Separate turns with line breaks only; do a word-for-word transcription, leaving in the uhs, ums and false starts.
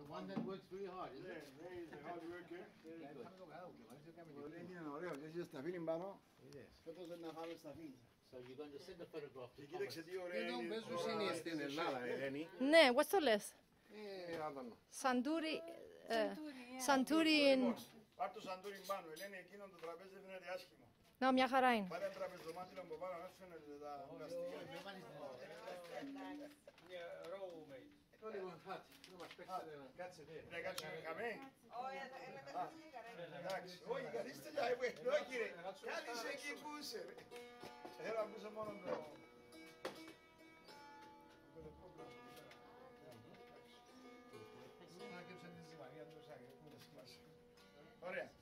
one that works very hard, isn't it?
Yeah, there is a hard worker.
Είναι ωραίο, και έχεις τα φίλη πάνω.
Yes.
Φέτος δεν να φάμε στα φίλια.
So you're going to send the photograph to
Και κοίταξε
Thomas.
τι ωραία
Εδώ
είναι.
παίζουν είναι στην Ελλάδα, Ελένη.
Ναι, πώς το λες.
Ε, άδωνο.
Σαντούρι... ε, Σαντούρι...
Πάρ' το σαντούρι πάνω, Ελένη, εκείνο το τραπέζι δεν φαίνεται άσχημο.
Ναι, μια χαρά είναι.
Πάρε ένα τραπεζομάτιλο από πάνω, να σου φαίνεται τα πλαστικά.
Only one hut. No, my spectator. Κάτσε there.
Ναι, κάτσε με χαμέ. Εντάξει, όχι, καθίστε για εγώ, όχι κύριε. Κάθισε εκεί που είσαι. Θέλω να ακούσω μόνο το... Ωραία.